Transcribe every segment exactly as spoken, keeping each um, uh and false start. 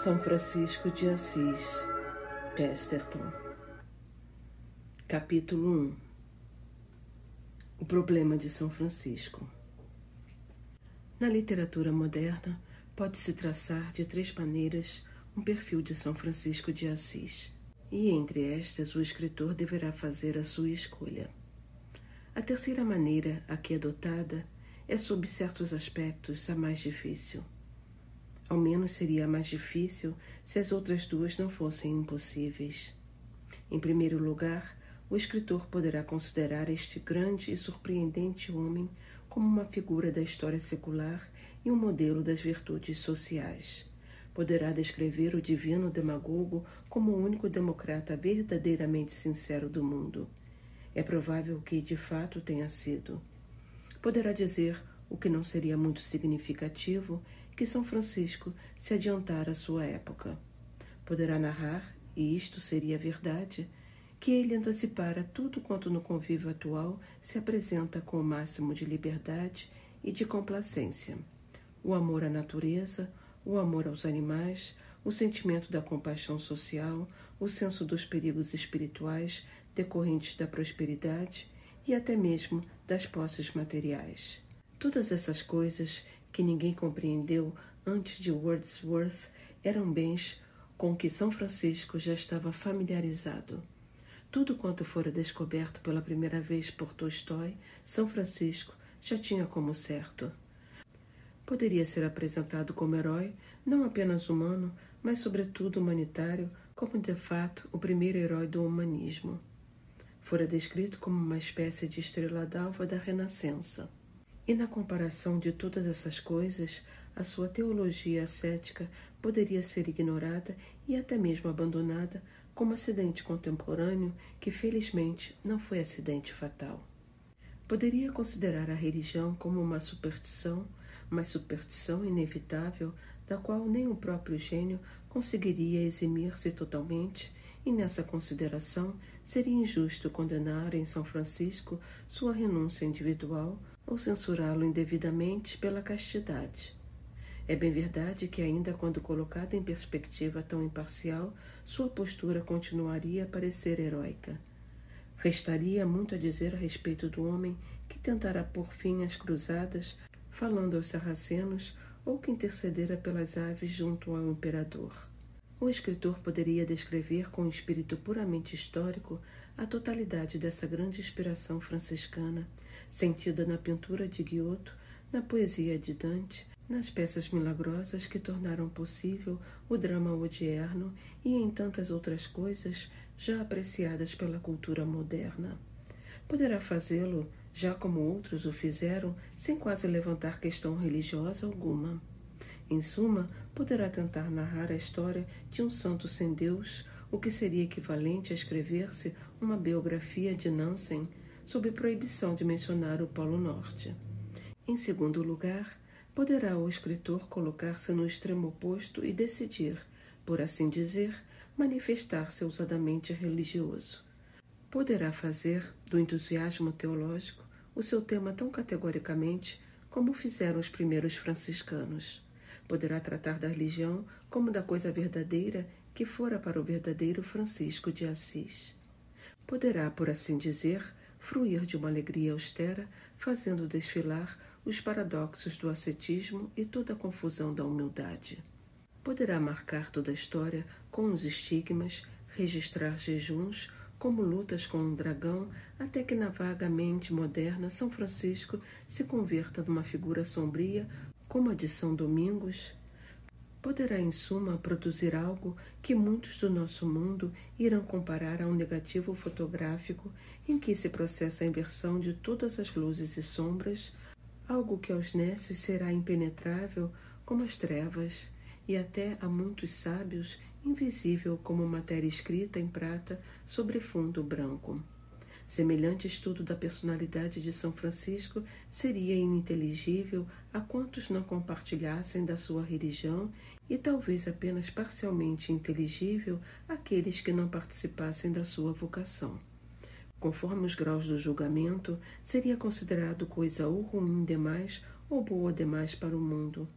São Francisco de Assis, Chesterton. Capítulo um. O problema de São Francisco. Na literatura moderna, pode-se traçar de três maneiras um perfil de São Francisco de Assis, e entre estas o escritor deverá fazer a sua escolha. A terceira maneira, aqui adotada, é sob certos aspectos a mais difícil. Ao menos seria a mais difícil se as outras duas não fossem impossíveis. Em primeiro lugar, o escritor poderá considerar este grande e surpreendente homem como uma figura da história secular e um modelo das virtudes sociais. Poderá descrever o divino demagogo como o único democrata verdadeiramente sincero do mundo. É provável que, de fato, tenha sido. Poderá dizer, o que não seria muito significativo, que São Francisco se adiantara à sua época. Poderá narrar, e isto seria verdade, que ele antecipara tudo quanto no convívio atual se apresenta com o máximo de liberdade e de complacência. O amor à natureza, o amor aos animais, o sentimento da compaixão social, o senso dos perigos espirituais decorrentes da prosperidade e até mesmo das posses materiais. Todas essas coisas que ninguém compreendeu antes de Wordsworth eram bens com que São Francisco já estava familiarizado. Tudo quanto fora descoberto pela primeira vez por Tolstói, São Francisco já tinha como certo. Poderia ser apresentado como herói, não apenas humano, mas sobretudo humanitário, como de fato o primeiro herói do humanismo. Fora descrito como uma espécie de estrela d'alva da Renascença. E na comparação de todas essas coisas, a sua teologia ascética poderia ser ignorada e até mesmo abandonada como acidente contemporâneo que, felizmente, não foi acidente fatal. Poderia considerar a religião como uma superstição, mas superstição inevitável, da qual nem o próprio gênio conseguiria eximir-se totalmente, e nessa consideração seria injusto condenar em São Francisco sua renúncia individual ou censurá-lo indevidamente pela castidade. É bem verdade que, ainda quando colocada em perspectiva tão imparcial, sua postura continuaria a parecer heróica. Restaria muito a dizer a respeito do homem que tentara pôr fim às cruzadas, falando aos sarracenos, ou que intercedera pelas aves junto ao imperador. O escritor poderia descrever com um espírito puramente histórico a totalidade dessa grande inspiração franciscana, sentida na pintura de Giotto, na poesia de Dante, nas peças milagrosas que tornaram possível o drama odierno e em tantas outras coisas já apreciadas pela cultura moderna. Poderá fazê-lo, já como outros o fizeram, sem quase levantar questão religiosa alguma. Em suma, poderá tentar narrar a história de um santo sem Deus, o que seria equivalente a escrever-se uma biografia de Nansen, sob proibição de mencionar o Polo Norte. Em segundo lugar, poderá o escritor colocar-se no extremo oposto e decidir, por assim dizer, manifestar-se ousadamente religioso. Poderá fazer do entusiasmo teológico o seu tema tão categoricamente como fizeram os primeiros franciscanos. Poderá tratar da religião como da coisa verdadeira que fora para o verdadeiro Francisco de Assis. Poderá, por assim dizer, fruir de uma alegria austera, fazendo desfilar os paradoxos do ascetismo e toda a confusão da humildade. Poderá marcar toda a história com os estigmas, registrar jejuns, como lutas com um dragão, até que na vaga mente moderna São Francisco se converta numa figura sombria, como a de São Domingos. Poderá, em suma, produzir algo que muitos do nosso mundo irão comparar a um negativo fotográfico em que se processa a inversão de todas as luzes e sombras, algo que aos nécios será impenetrável como as trevas, e até a muitos sábios invisível como matéria escrita em prata sobre fundo branco. Semelhante estudo da personalidade de São Francisco seria ininteligível a quantos não compartilhassem da sua religião e talvez apenas parcialmente inteligível àqueles que não participassem da sua vocação. Conforme os graus do julgamento, seria considerado coisa ou ruim demais ou boa demais para o mundo.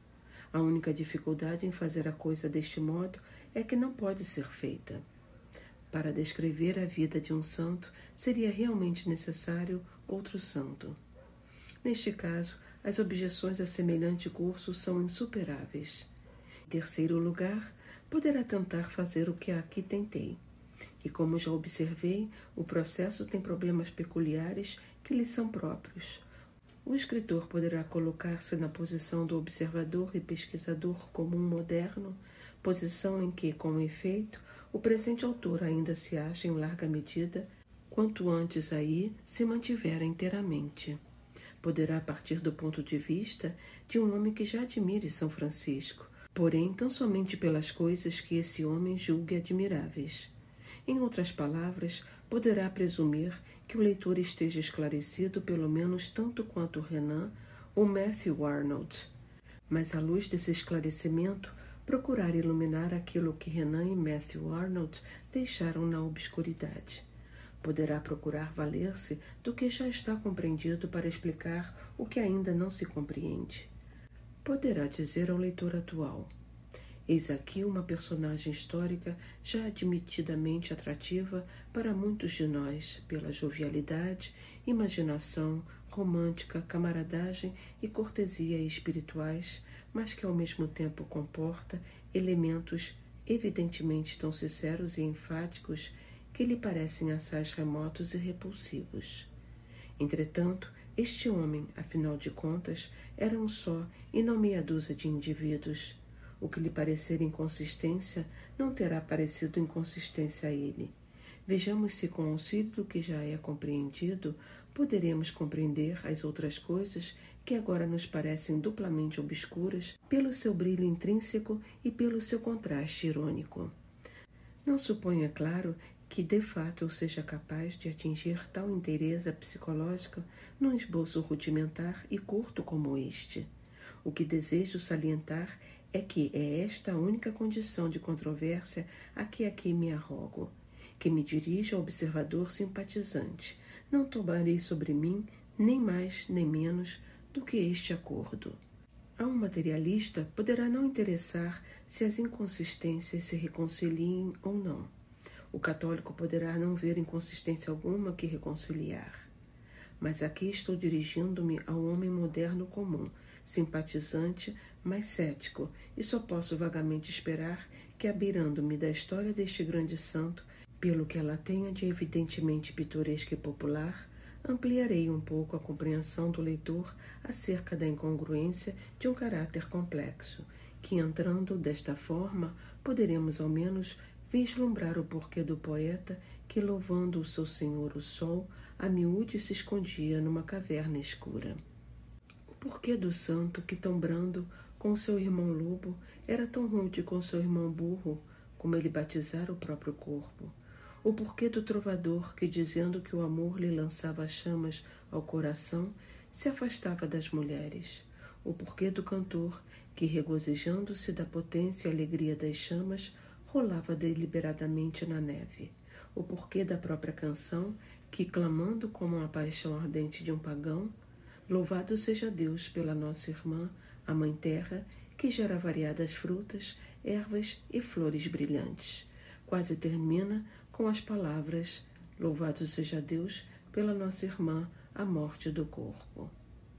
A única dificuldade em fazer a coisa deste modo é que não pode ser feita. Para descrever a vida de um santo, seria realmente necessário outro santo. Neste caso, as objeções a semelhante curso são insuperáveis. Em terceiro lugar, poderá tentar fazer o que aqui tentei. E como já observei, o processo tem problemas peculiares que lhe são próprios. O escritor poderá colocar-se na posição do observador e pesquisador comum moderno, posição em que, com efeito, o presente autor ainda se acha em larga medida, quanto antes aí se mantivera inteiramente. Poderá partir do ponto de vista de um homem que já admire São Francisco, porém tão somente pelas coisas que esse homem julgue admiráveis. Em outras palavras, poderá presumir que o leitor esteja esclarecido pelo menos tanto quanto Renan ou Matthew Arnold, mas à luz desse esclarecimento, procurar iluminar aquilo que Renan e Matthew Arnold deixaram na obscuridade. Poderá procurar valer-se do que já está compreendido para explicar o que ainda não se compreende. Poderá dizer ao leitor atual: eis aqui uma personagem histórica já admitidamente atrativa para muitos de nós pela jovialidade, imaginação, romântica, camaradagem e cortesia espirituais, mas que ao mesmo tempo comporta elementos evidentemente tão sinceros e enfáticos que lhe parecem assaz remotos e repulsivos. Entretanto, este homem, afinal de contas, era um só e não meia dúzia de indivíduos. O que lhe parecer inconsistência não terá parecido inconsistência a ele. Vejamos se, com o auxílio do que já é compreendido, poderemos compreender as outras coisas que agora nos parecem duplamente obscuras pelo seu brilho intrínseco e pelo seu contraste irônico. Não suponha, claro, que de fato eu seja capaz de atingir tal inteireza psicológica num esboço rudimentar e curto como este. O que desejo salientar é que é esta a única condição de controvérsia a que aqui me arrogo, que me dirija ao observador simpatizante. Não tomarei sobre mim nem mais nem menos do que este acordo. A um materialista poderá não interessar se as inconsistências se reconciliem ou não. O católico poderá não ver inconsistência alguma que reconciliar. Mas aqui estou dirigindo-me ao homem moderno comum, simpatizante, mas cético, e só posso vagamente esperar que, abeirando-me da história deste grande santo, pelo que ela tenha de evidentemente pitoresca e popular, ampliarei um pouco a compreensão do leitor acerca da incongruência de um caráter complexo, que, entrando desta forma, poderemos ao menos vislumbrar o porquê do poeta que, louvando o seu senhor o sol, a miúde se escondia numa caverna escura. O porquê do santo que, tão brando com o seu irmão lobo, era tão rude com seu irmão burro, como ele batizara o próprio corpo. O porquê do trovador que, dizendo que o amor lhe lançava chamas ao coração, se afastava das mulheres. O porquê do cantor que, regozijando-se da potência e alegria das chamas, rolava deliberadamente na neve. O porquê da própria canção que, clamando como a paixão ardente de um pagão, louvado seja Deus pela nossa irmã, a Mãe Terra, que gera variadas frutas, ervas e flores brilhantes. Quase termina com as palavras: louvado seja Deus pela nossa irmã, a morte do corpo.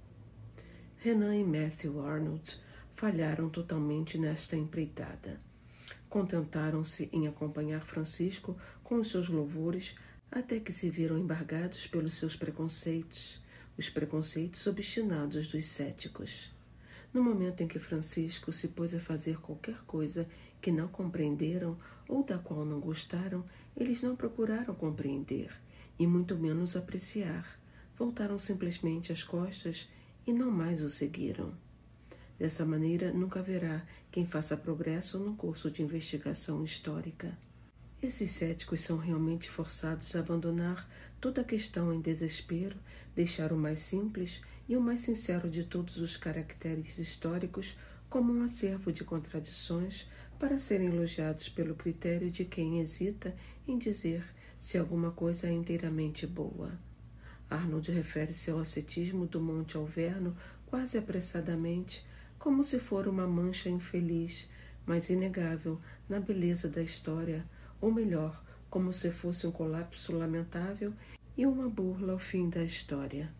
Renan e Matthew Arnold falharam totalmente nesta empreitada. Contentaram-se em acompanhar Francisco com os seus louvores até que se viram embargados pelos seus preconceitos, os preconceitos obstinados dos céticos. No momento em que Francisco se pôs a fazer qualquer coisa que não compreenderam ou da qual não gostaram, eles não procuraram compreender, e muito menos apreciar. Voltaram simplesmente as costas e não mais o seguiram. Dessa maneira, nunca haverá quem faça progresso no curso de investigação histórica. Esses céticos são realmente forçados a abandonar toda a questão em desespero, deixar o mais simples e o mais sincero de todos os caracteres históricos como um acervo de contradições para serem elogiados pelo critério de quem hesita em dizer se alguma coisa é inteiramente boa. Arnold refere-se ao ascetismo do Monte Alverno quase apressadamente, como se for uma mancha infeliz, mas inegável na beleza da história, ou melhor, como se fosse um colapso lamentável e uma burla ao fim da história.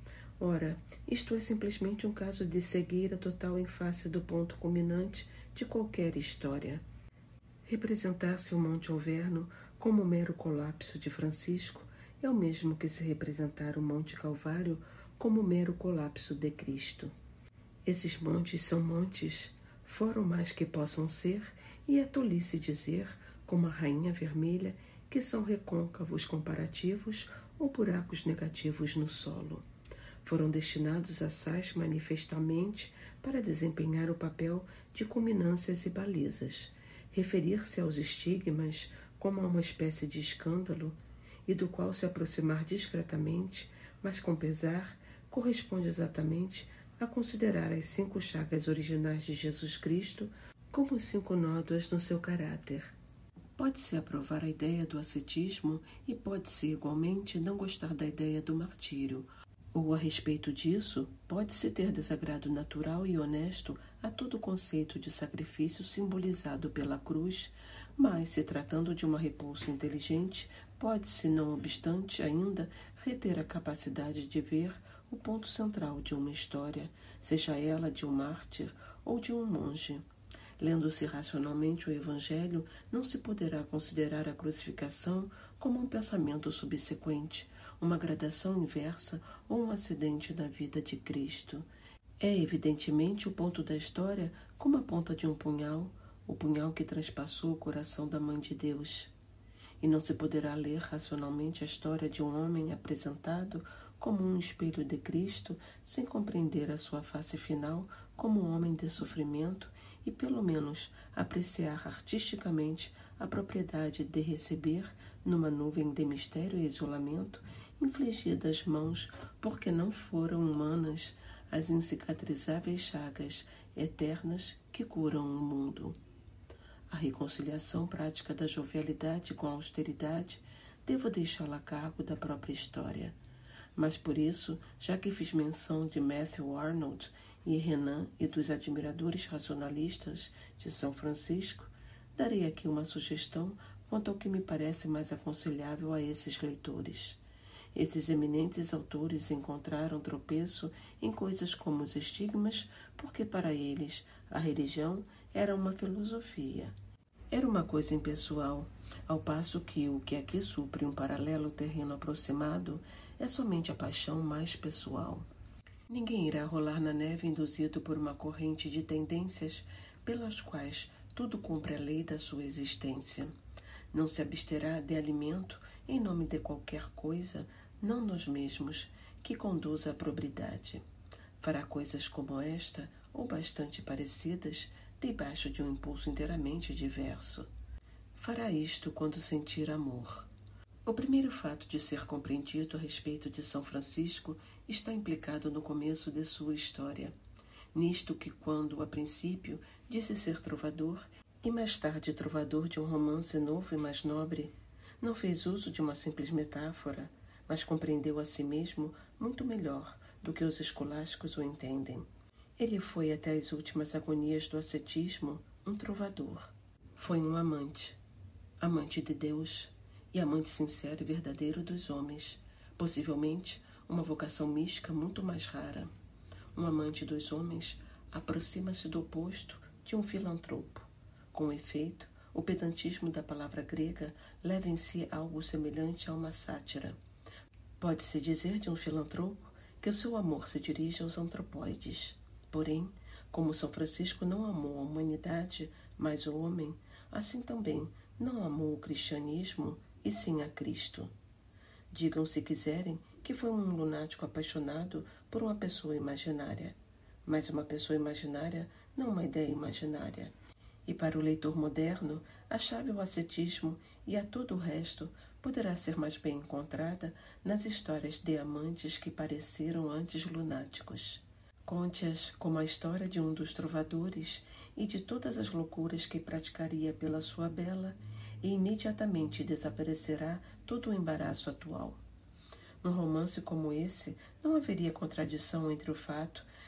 Ora, isto é simplesmente um caso de cegueira total em face do ponto culminante de qualquer história. Representar-se o Monte Alverno como um mero colapso de Francisco é o mesmo que se representar o Monte Calvário como um mero colapso de Cristo. Esses montes são montes, fora o mais que possam ser, e é tolice dizer, como a Rainha Vermelha, que são recôncavos comparativos ou buracos negativos no solo. Foram destinados assaz manifestamente para desempenhar o papel de culminâncias e balizas, referir-se aos estigmas como a uma espécie de escândalo, e do qual se aproximar discretamente, mas com pesar, corresponde exatamente a considerar as cinco chagas originais de Jesus Cristo como cinco nódoas no seu caráter. Pode-se aprovar a ideia do ascetismo e pode-se igualmente não gostar da ideia do martírio, ou a respeito disso, pode-se ter desagrado natural e honesto a todo o conceito de sacrifício simbolizado pela cruz, mas, se tratando de uma repulsa inteligente, pode-se, não obstante, ainda reter a capacidade de ver o ponto central de uma história, seja ela de um mártir ou de um monge. Lendo-se racionalmente o Evangelho, não se poderá considerar a crucificação como um pensamento subsequente, uma gradação inversa ou um acidente da vida de Cristo. É evidentemente o ponto da história como a ponta de um punhal, o punhal que transpassou o coração da Mãe de Deus. E não se poderá ler racionalmente a história de um homem apresentado como um espelho de Cristo sem compreender a sua face final como um homem de sofrimento e, pelo menos, apreciar artisticamente a propriedade de receber, numa nuvem de mistério e isolamento, infligidas mãos, porque não foram humanas, as incicatrizáveis chagas eternas que curam o mundo. A reconciliação prática da jovialidade com a austeridade devo deixá-la a cargo da própria história. Mas por isso, já que fiz menção de Matthew Arnold e Renan e dos admiradores racionalistas de São Francisco, darei aqui uma sugestão quanto ao que me parece mais aconselhável a esses leitores. Esses eminentes autores encontraram tropeço em coisas como os estigmas, porque para eles a religião era uma filosofia. Era uma coisa impessoal, ao passo que o que aqui supre um paralelo terreno aproximado é somente a paixão mais pessoal. Ninguém irá rolar na neve induzido por uma corrente de tendências pelas quais tudo cumpre a lei da sua existência. Não se absterá de alimento em nome de qualquer coisa, não nós mesmos, que conduza à probidade. Fará coisas como esta, ou bastante parecidas, debaixo de um impulso inteiramente diverso. Fará isto quando sentir amor. O primeiro fato de ser compreendido a respeito de São Francisco está implicado no começo de sua história. Nisto que, quando, a princípio, disse ser trovador, e mais tarde trovador de um romance novo e mais nobre, não fez uso de uma simples metáfora, mas compreendeu a si mesmo muito melhor do que os escolásticos o entendem. Ele foi até as últimas agonias do ascetismo um trovador. Foi um amante, amante de Deus e amante sincero e verdadeiro dos homens, possivelmente uma vocação mística muito mais rara. Um amante dos homens aproxima-se do oposto de um filantropo. Com efeito, o pedantismo da palavra grega leva em si algo semelhante a uma sátira. Pode-se dizer de um filantropo que o seu amor se dirige aos antropóides. Porém, como São Francisco não amou a humanidade, mas o homem, assim também não amou o cristianismo, e sim a Cristo. Digam, se quiserem, que foi um lunático apaixonado por uma pessoa imaginária. Mas uma pessoa imaginária não uma ideia imaginária. E para o leitor moderno, a chave ao ascetismo e a todo o resto poderá ser mais bem encontrada nas histórias de amantes que pareceram antes lunáticos. Conte-as como a história de um dos trovadores e de todas as loucuras que praticaria pela sua bela, e imediatamente desaparecerá todo o embaraço atual. Num romance como esse, não haveria contradição entre o fato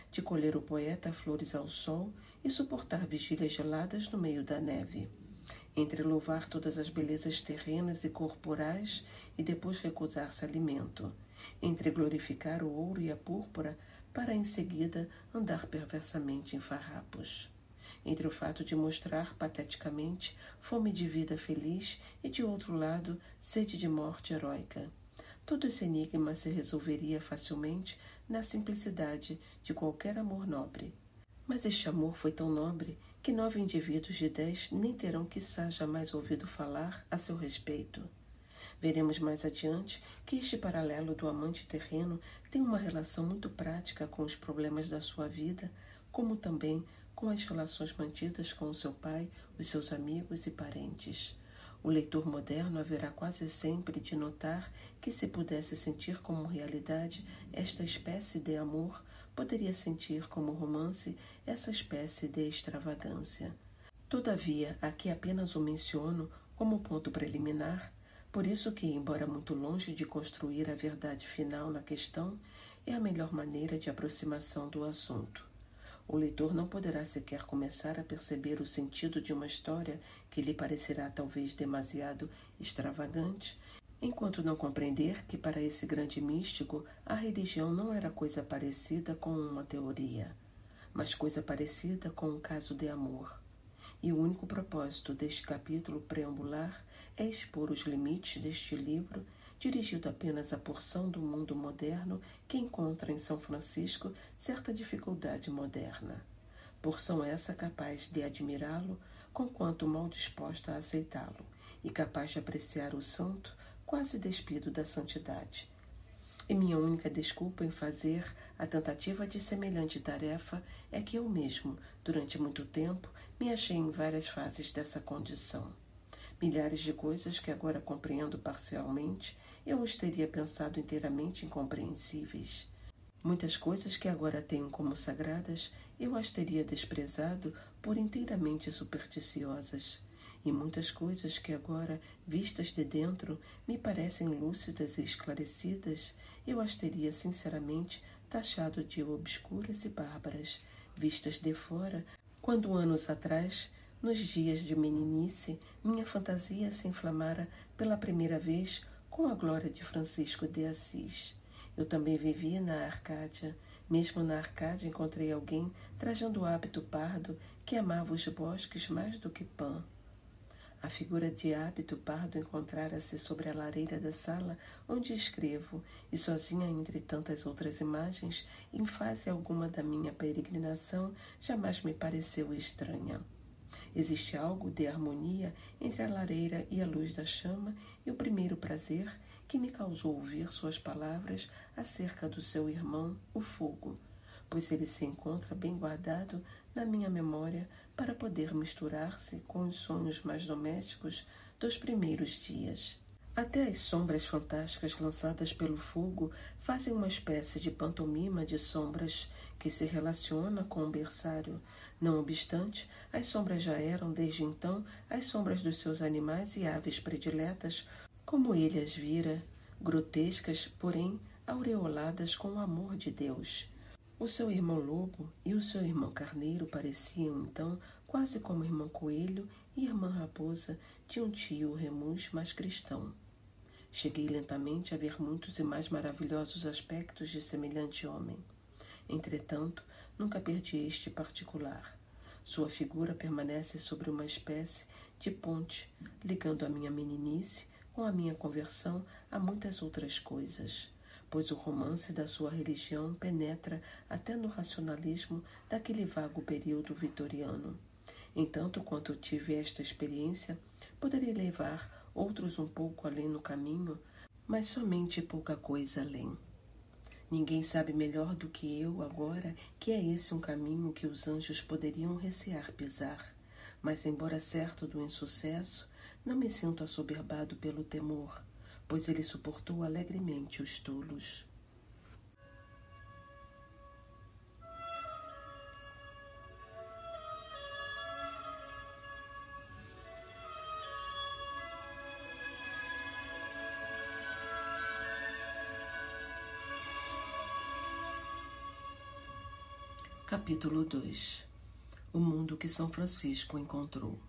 de colher o poeta flores ao sol e suportar vigílias geladas no meio da neve. Entre louvar todas as belezas terrenas e corporais e depois recusar-se alimento. Entre glorificar o ouro e a púrpura para em seguida andar perversamente em farrapos. Entre o fato de mostrar pateticamente fome de vida feliz e, de outro lado, sede de morte heróica. Todo esse enigma se resolveria facilmente na simplicidade de qualquer amor nobre. Mas este amor foi tão nobre que nove indivíduos de dez nem terão quiçá jamais ouvido falar a seu respeito. Veremos mais adiante que este paralelo do amante terreno tem uma relação muito prática com os problemas da sua vida, como também com as relações mantidas com o seu pai, os seus amigos e parentes. O leitor moderno haverá quase sempre de notar que, se pudesse sentir como realidade esta espécie de amor, poderia sentir como romance essa espécie de extravagância. Todavia, aqui apenas o menciono como ponto preliminar, por isso que, embora muito longe de construir a verdade final na questão, é a melhor maneira de aproximação do assunto. O leitor não poderá sequer começar a perceber o sentido de uma história que lhe parecerá talvez demasiado extravagante, enquanto não compreender que para esse grande místico a religião não era coisa parecida com uma teoria, mas coisa parecida com um caso de amor. E o único propósito deste capítulo preambular é expor os limites deste livro, dirigido apenas à porção do mundo moderno que encontra em São Francisco certa dificuldade moderna. Porção essa capaz de admirá-lo, conquanto mal disposta a aceitá-lo, e capaz de apreciar o santo, quase despido da santidade. E minha única desculpa em fazer a tentativa de semelhante tarefa é que eu mesmo, durante muito tempo, me achei em várias fases dessa condição. Milhares de coisas que agora compreendo parcialmente, eu os teria pensado inteiramente incompreensíveis. Muitas coisas que agora tenho como sagradas, eu as teria desprezado por inteiramente supersticiosas. E muitas coisas que agora, vistas de dentro, me parecem lúcidas e esclarecidas, eu as teria sinceramente taxado de obscuras e bárbaras, vistas de fora, quando anos atrás, nos dias de meninice, minha fantasia se inflamara pela primeira vez com a glória de Francisco de Assis. Eu também vivi na Arcádia. Mesmo na Arcádia encontrei alguém trajando o hábito pardo que amava os bosques mais do que Pan. A figura de hábito pardo encontrara-se sobre a lareira da sala onde escrevo, e sozinha entre tantas outras imagens, em fase alguma da minha peregrinação, jamais me pareceu estranha. Existe algo de harmonia entre a lareira e a luz da chama, e o primeiro prazer que me causou ouvir suas palavras acerca do seu irmão, o fogo, pois ele se encontra bem guardado na minha memória para poder misturar-se com os sonhos mais domésticos dos primeiros dias. Até as sombras fantásticas lançadas pelo fogo fazem uma espécie de pantomima de sombras que se relaciona com o berçário. Não obstante, as sombras já eram, desde então, as sombras dos seus animais e aves prediletas, como ele as vira, grotescas, porém aureoladas com o amor de Deus. O seu irmão lobo e o seu irmão carneiro pareciam, então, quase como irmão coelho e irmã raposa de um tio remus mais cristão. Cheguei lentamente a ver muitos e mais maravilhosos aspectos de semelhante homem. Entretanto, nunca perdi este particular. Sua figura permanece sobre uma espécie de ponte, ligando a minha meninice com a minha conversão a muitas outras coisas, pois o romance da sua religião penetra até no racionalismo daquele vago período vitoriano. Entanto, quanto tive esta experiência, poderei levar outros um pouco além no caminho, mas somente pouca coisa além. Ninguém sabe melhor do que eu agora que é esse um caminho que os anjos poderiam recear pisar, mas, embora certo do insucesso, não me sinto assoberbado pelo temor, pois ele suportou alegremente os tolos. Capítulo dois. O mundo que São Francisco encontrou.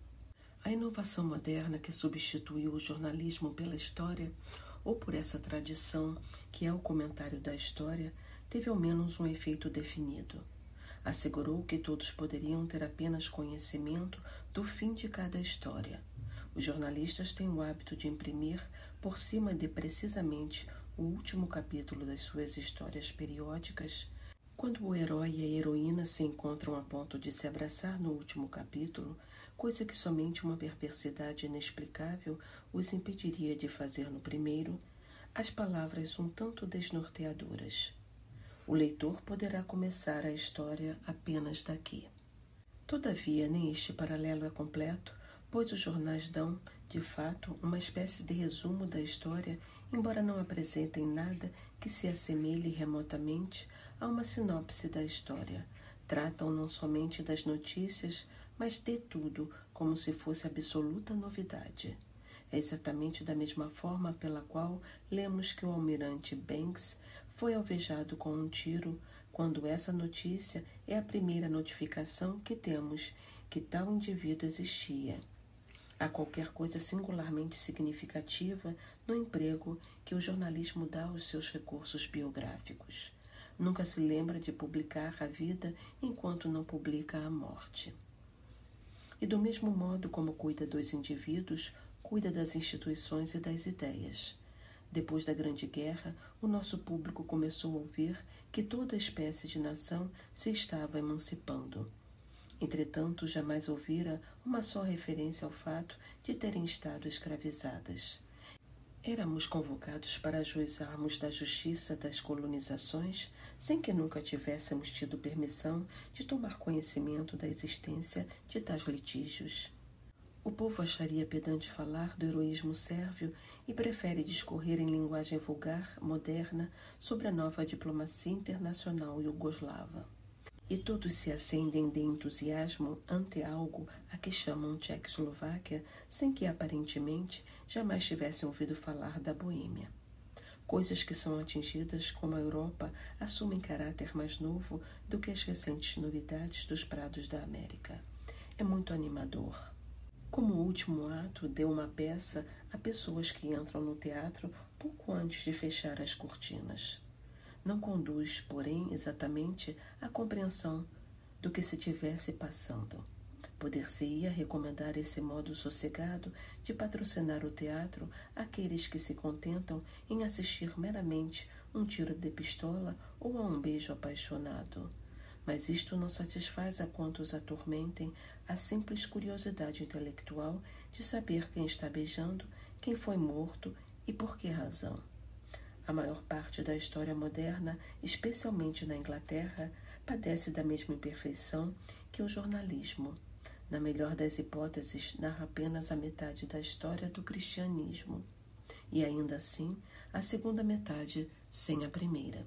A inovação moderna que substituiu o jornalismo pela história, ou por essa tradição que é o comentário da história, teve ao menos um efeito definido. Assegurou que todos poderiam ter apenas conhecimento do fim de cada história. Os jornalistas têm o hábito de imprimir, por cima de precisamente o último capítulo das suas histórias periódicas, quando o herói e a heroína se encontram a ponto de se abraçar no último capítulo, coisa que somente uma perversidade inexplicável os impediria de fazer no primeiro, as palavras um tanto desnorteadoras. O leitor poderá começar a história apenas daqui. Todavia, nem este paralelo é completo, pois os jornais dão, de fato, uma espécie de resumo da história, embora não apresentem nada que se assemelhe remotamente a uma sinopse da história. Tratam não somente das notícias, mas de tudo, como se fosse absoluta novidade. É exatamente da mesma forma pela qual lemos que o almirante Banks foi alvejado com um tiro, quando essa notícia é a primeira notificação que temos que tal indivíduo existia. Há qualquer coisa singularmente significativa no emprego que o jornalismo dá aos seus recursos biográficos. Nunca se lembra de publicar a vida enquanto não publica a morte. E do mesmo modo como cuida dos indivíduos, cuida das instituições e das ideias. Depois da Grande Guerra, o nosso público começou a ouvir que toda espécie de nação se estava emancipando. Entretanto, jamais ouvira uma só referência ao fato de terem estado escravizadas. Éramos convocados para ajuizarmos da justiça das colonizações, sem que nunca tivéssemos tido permissão de tomar conhecimento da existência de tais litígios. O povo acharia pedante falar do heroísmo sérvio e prefere discorrer em linguagem vulgar, moderna, sobre a nova diplomacia internacional iugoslava. E todos se acendem de entusiasmo ante algo a que chamam Tchecoslováquia, sem que, aparentemente, jamais tivessem ouvido falar da Boêmia. Coisas que são atingidas como a Europa assumem caráter mais novo do que as recentes novidades dos prados da América. É muito animador. Como último ato, deu uma peça a pessoas que entram no teatro pouco antes de fechar as cortinas. Não conduz, porém, exatamente à compreensão do que se tivesse passando. Poder-se-ia recomendar esse modo sossegado de patrocinar o teatro àqueles que se contentam em assistir meramente um tiro de pistola ou a um beijo apaixonado. Mas isto não satisfaz a quantos atormentem a simples curiosidade intelectual de saber quem está beijando, quem foi morto e por que razão. A maior parte da história moderna, especialmente na Inglaterra, padece da mesma imperfeição que o jornalismo. Na melhor das hipóteses, narra apenas a metade da história do cristianismo, e ainda assim, a segunda metade sem a primeira.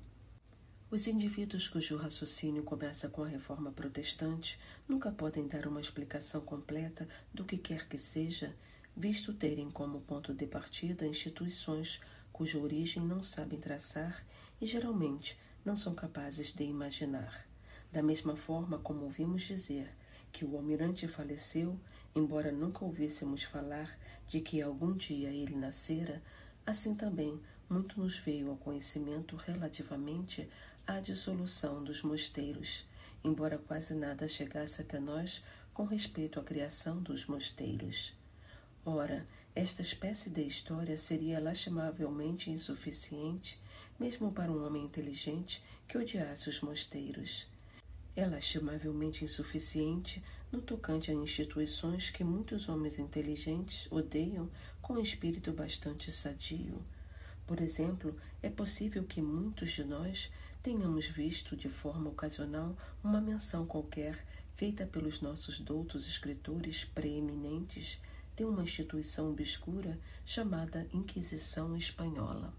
Os indivíduos cujo raciocínio começa com a reforma protestante nunca podem dar uma explicação completa do que quer que seja, visto terem como ponto de partida instituições cuja origem não sabem traçar e geralmente não são capazes de imaginar. Da mesma forma como ouvimos dizer que o almirante faleceu, embora nunca ouvíssemos falar de que algum dia ele nascera, assim também muito nos veio ao conhecimento relativamente à dissolução dos mosteiros, embora quase nada chegasse até nós com respeito à criação dos mosteiros. Ora, esta espécie de história seria lastimavelmente insuficiente, mesmo para um homem inteligente que odiasse os mosteiros. É lastimavelmente insuficiente no tocante a instituições que muitos homens inteligentes odeiam com espírito bastante sadio. Por exemplo, é possível que muitos de nós tenhamos visto de forma ocasional uma menção qualquer feita pelos nossos doutos escritores preeminentes de uma instituição obscura chamada Inquisição Espanhola.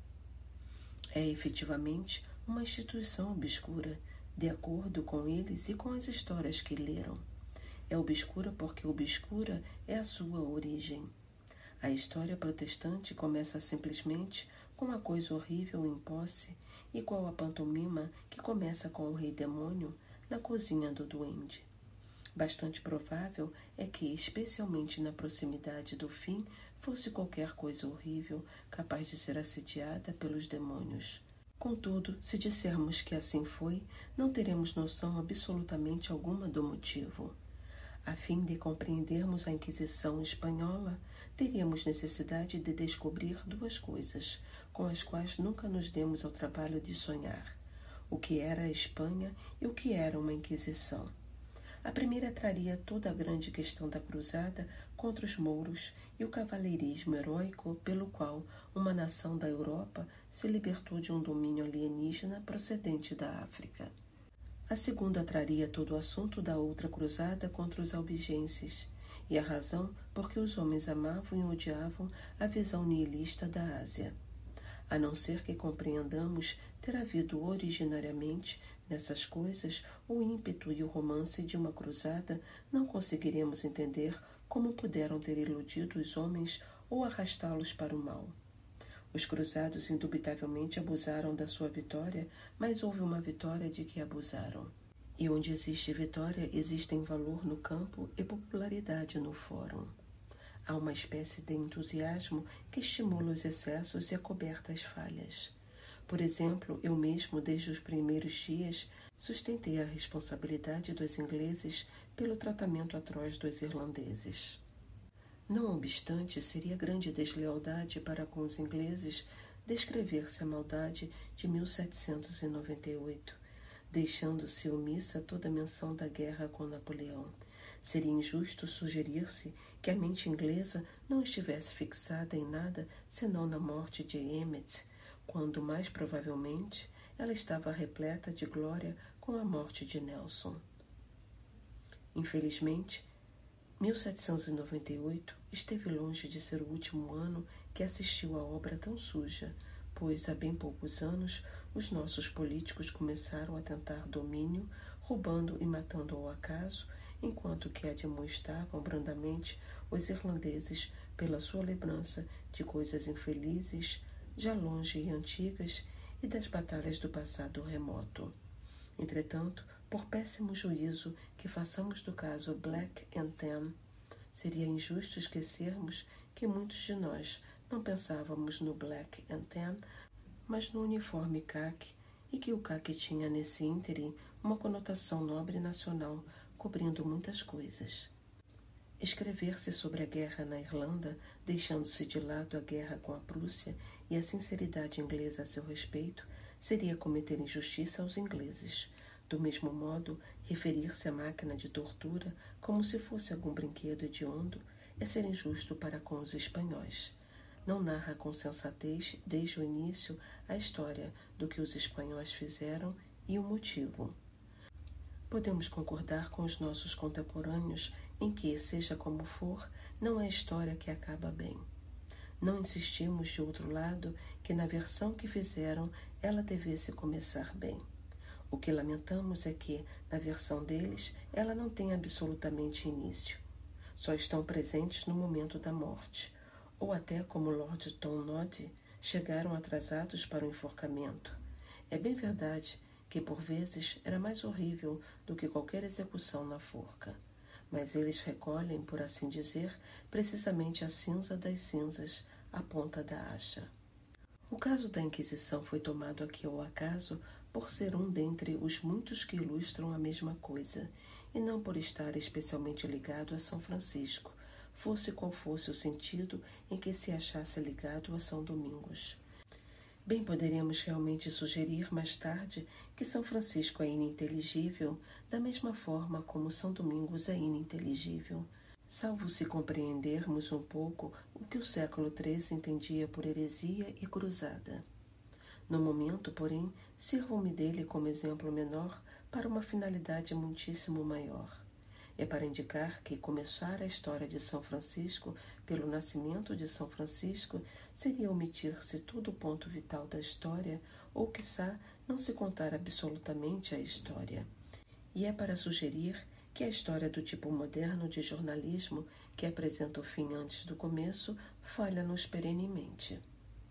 É efetivamente uma instituição obscura, de acordo com eles e com as histórias que leram. É obscura porque obscura é a sua origem. A história protestante começa simplesmente com uma coisa horrível em posse, igual a pantomima que começa com o rei demônio, na cozinha do duende. Bastante provável é que, especialmente na proximidade do fim, fosse qualquer coisa horrível, capaz de ser assediada pelos demônios. Contudo, se dissermos que assim foi, não teremos noção absolutamente alguma do motivo. A fim de compreendermos a Inquisição espanhola, teríamos necessidade de descobrir duas coisas, com as quais nunca nos demos ao trabalho de sonhar: o que era a Espanha e o que era uma Inquisição. A primeira traria toda a grande questão da cruzada contra os mouros e o cavaleirismo heróico pelo qual uma nação da Europa se libertou de um domínio alienígena procedente da África. A segunda traria todo o assunto da outra cruzada contra os albigenses, e a razão por que os homens amavam e odiavam a visão nihilista da Ásia. A não ser que compreendamos ter havido originariamente nessas coisas o ímpeto e o romance de uma cruzada, não conseguiremos entender como puderam ter iludido os homens ou arrastá-los para o mal. Os cruzados indubitavelmente abusaram da sua vitória, mas houve uma vitória de que abusaram. E onde existe vitória, existem valor no campo e popularidade no fórum. Há uma espécie de entusiasmo que estimula os excessos e acoberta as falhas. Por exemplo, eu mesmo, desde os primeiros dias, sustentei a responsabilidade dos ingleses pelo tratamento atroz dos irlandeses. Não obstante, seria grande deslealdade para com os ingleses descrever-se a maldade de mil setecentos e noventa e oito, deixando-se omissa toda menção da guerra com Napoleão. Seria injusto sugerir-se que a mente inglesa não estivesse fixada em nada senão na morte de Emmet, quando, mais provavelmente, ela estava repleta de glória com a morte de Nelson. Infelizmente, mil setecentos e noventa e oito esteve longe de ser o último ano que assistiu a obra tão suja, pois há bem poucos anos os nossos políticos começaram a tentar domínio, roubando e matando ao acaso, enquanto que admoestavam brandamente os irlandeses pela sua lembrança de coisas infelizes, já longe e antigas, e das batalhas do passado remoto. Entretanto, por péssimo juízo que façamos do caso Black and Tan, seria injusto esquecermos que muitos de nós não pensávamos no Black and Tan, mas no uniforme caqui, e que o caqui tinha nesse ínterim uma conotação nobre nacional, cobrindo muitas coisas. Escrever-se sobre a guerra na Irlanda, deixando-se de lado a guerra com a Prússia e a sinceridade inglesa a seu respeito, seria cometer injustiça aos ingleses. Do mesmo modo, referir-se à máquina de tortura como se fosse algum brinquedo hediondo é ser injusto para com os espanhóis. Não narra com sensatez, desde o início, a história do que os espanhóis fizeram e o motivo. Podemos concordar com os nossos contemporâneos em que, seja como for, não é a história que acaba bem. Não insistimos, de outro lado, que na versão que fizeram ela devesse começar bem. O que lamentamos é que, na versão deles, ela não tem absolutamente início. Só estão presentes no momento da morte, ou até, como Lord Townlod, chegaram atrasados para o enforcamento. É bem verdade que, por vezes, era mais horrível do que qualquer execução na forca. Mas eles recolhem, por assim dizer, precisamente a cinza das cinzas, a ponta da acha. O caso da Inquisição foi tomado aqui ao acaso por ser um dentre os muitos que ilustram a mesma coisa, e não por estar especialmente ligado a São Francisco, fosse qual fosse o sentido em que se achasse ligado a São Domingos. Bem poderíamos realmente sugerir mais tarde que São Francisco é ininteligível, da mesma forma como São Domingos é ininteligível, salvo se compreendermos um pouco o que o século treze entendia por heresia e cruzada. No momento, porém, sirvo-me dele como exemplo menor para uma finalidade muitíssimo maior. É para indicar que começar a história de São Francisco pelo nascimento de São Francisco seria omitir-se todo o ponto vital da história, ou, quiçá, não se contar absolutamente a história. E é para sugerir que a história do tipo moderno de jornalismo, que apresenta o fim antes do começo, falha-nos perenemente.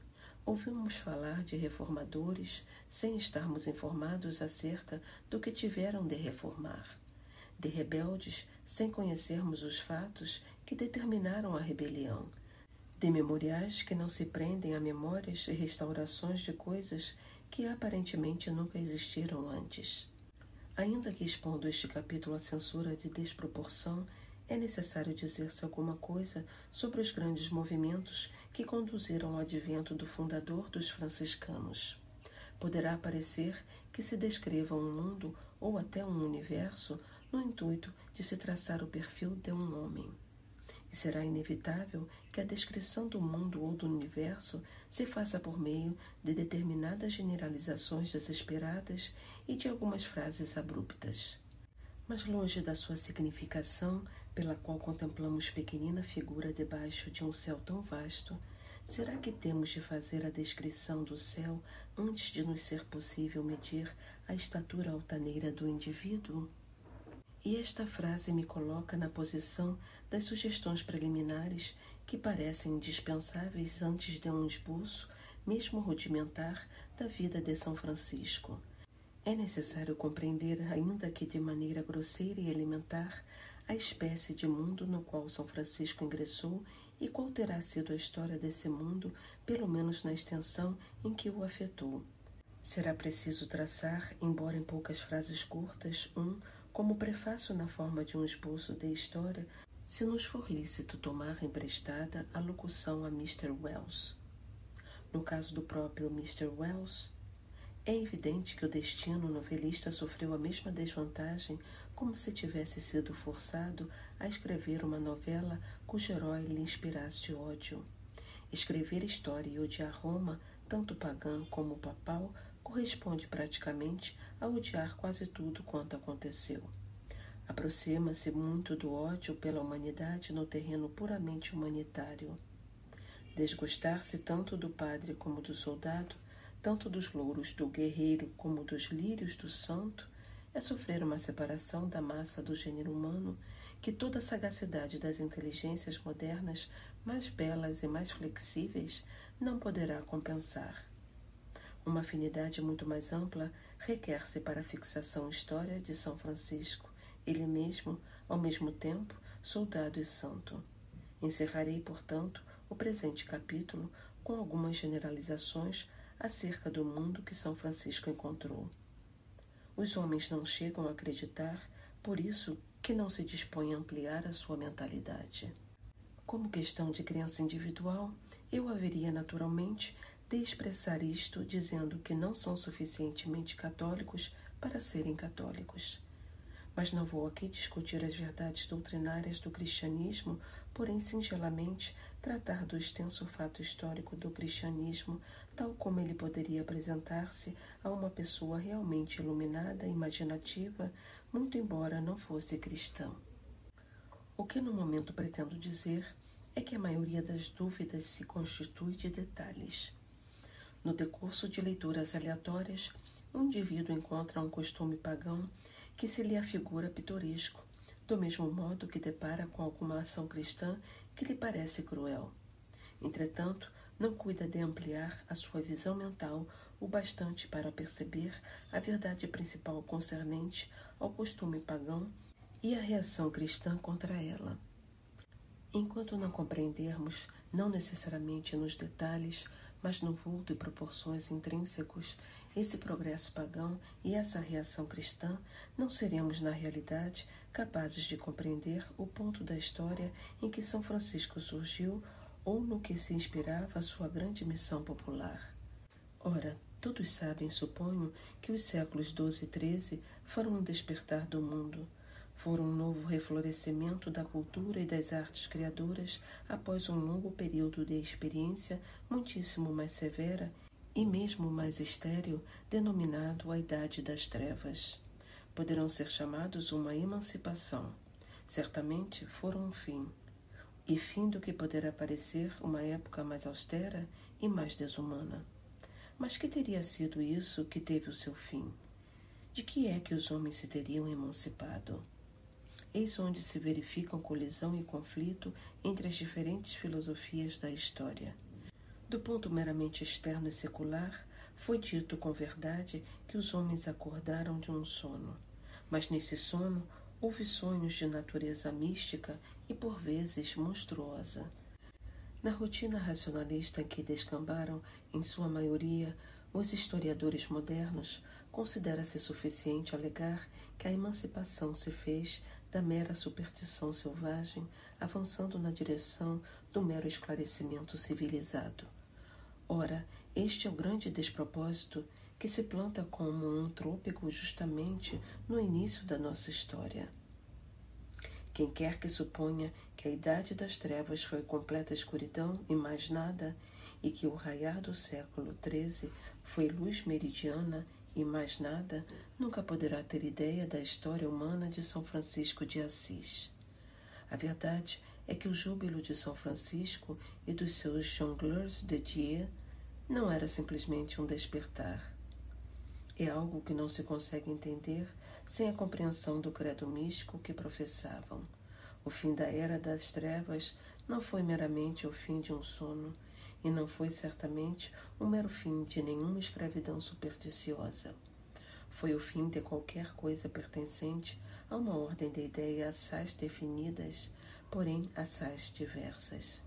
Ouvimos falar de reformadores sem estarmos informados acerca do que tiveram de reformar, de rebeldes sem conhecermos os fatos que determinaram a rebelião, de memoriais que não se prendem a memórias e restaurações de coisas que aparentemente nunca existiram antes. Ainda que expondo este capítulo à censura de desproporção, é necessário dizer-se alguma coisa sobre os grandes movimentos que conduziram ao advento do fundador dos franciscanos. Poderá parecer que se descreva um mundo ou até um universo no intuito de se traçar o perfil de um homem. E será inevitável que a descrição do mundo ou do universo se faça por meio de determinadas generalizações desesperadas e de algumas frases abruptas. Mas longe da sua significação, pela qual contemplamos pequenina figura debaixo de um céu tão vasto, será que temos de fazer a descrição do céu antes de nos ser possível medir a estatura altaneira do indivíduo? E esta frase me coloca na posição das sugestões preliminares que parecem indispensáveis antes de um esboço, mesmo rudimentar, da vida de São Francisco. É necessário compreender, ainda que de maneira grosseira e elementar, a espécie de mundo no qual São Francisco ingressou e qual terá sido a história desse mundo, pelo menos na extensão em que o afetou. Será preciso traçar, embora em poucas frases curtas, um, como prefácio na forma de um esboço de história, se nos for lícito tomar emprestada a locução a mister Wells. No caso do próprio mister Wells, é evidente que o destino novelista sofreu a mesma desvantagem como se tivesse sido forçado a escrever uma novela cujo herói lhe inspirasse ódio. Escrever história e odiar Roma, tanto pagã como papal, corresponde praticamente a odiar quase tudo quanto aconteceu. Aproxima-se muito do ódio pela humanidade no terreno puramente humanitário. Desgostar-se tanto do padre como do soldado, tanto dos louros do guerreiro como dos lírios do santo, é sofrer uma separação da massa do gênero humano que toda a sagacidade das inteligências modernas mais belas e mais flexíveis não poderá compensar. Uma afinidade muito mais ampla requer-se para a fixação história de São Francisco, ele mesmo, ao mesmo tempo, soldado e santo. Encerrarei, portanto, o presente capítulo com algumas generalizações acerca do mundo que São Francisco encontrou. Os homens não chegam a acreditar, por isso que não se dispõem a ampliar a sua mentalidade. Como questão de crença individual, eu haveria naturalmente de expressar isto dizendo que não são suficientemente católicos para serem católicos. Mas não vou aqui discutir as verdades doutrinárias do cristianismo, porém singelamente tratar do extenso fato histórico do cristianismo, tal como ele poderia apresentar-se a uma pessoa realmente iluminada e imaginativa, muito embora não fosse cristã. O que no momento pretendo dizer é que a maioria das dúvidas se constitui de detalhes. No decurso de leituras aleatórias, um indivíduo encontra um costume pagão que se lhe afigura pitoresco, do mesmo modo que depara com alguma ação cristã que lhe parece cruel. Entretanto, não cuida de ampliar a sua visão mental o bastante para perceber a verdade principal concernente ao costume pagão e a reação cristã contra ela. Enquanto não compreendermos, não necessariamente nos detalhes, mas no vulto e proporções intrínsecos, esse progresso pagão e essa reação cristã, não seremos, na realidade, capazes de compreender o ponto da história em que São Francisco surgiu ou no que se inspirava a sua grande missão popular. Ora, todos sabem, suponho, que os séculos doze e treze foram um despertar do mundo, foram um novo reflorescimento da cultura e das artes criadoras após um longo período de experiência muitíssimo mais severa e mesmo mais estéril, denominado a Idade das Trevas. Poderão ser chamados uma emancipação. Certamente foram um fim, e fim do que poderá parecer uma época mais austera e mais desumana. Mas que teria sido isso que teve o seu fim? De que é que os homens se teriam emancipado? Eis onde se verificam colisão e conflito entre as diferentes filosofias da história. Do ponto meramente externo e secular, foi dito com verdade que os homens acordaram de um sono, mas nesse sono houve sonhos de natureza mística e por vezes monstruosa. Na rotina racionalista em que descambaram, em sua maioria, os historiadores modernos, considera-se suficiente alegar que a emancipação se fez da mera superstição selvagem, avançando na direção do mero esclarecimento civilizado. Ora, este é o grande despropósito que se planta como um trópico justamente no início da nossa história. Quem quer que suponha que a idade das trevas foi completa escuridão e mais nada, e que o raiar do século treze foi luz meridiana e mais nada, nunca poderá ter ideia da história humana de São Francisco de Assis. A verdade é que o júbilo de São Francisco e dos seus jongleurs de Dieu não era simplesmente um despertar. É algo que não se consegue entender sem a compreensão do credo místico que professavam. O fim da era das trevas não foi meramente o fim de um sono, e não foi certamente o mero fim de nenhuma escravidão supersticiosa. Foi o fim de qualquer coisa pertencente a uma ordem de ideias assaz definidas, porém assaz diversas.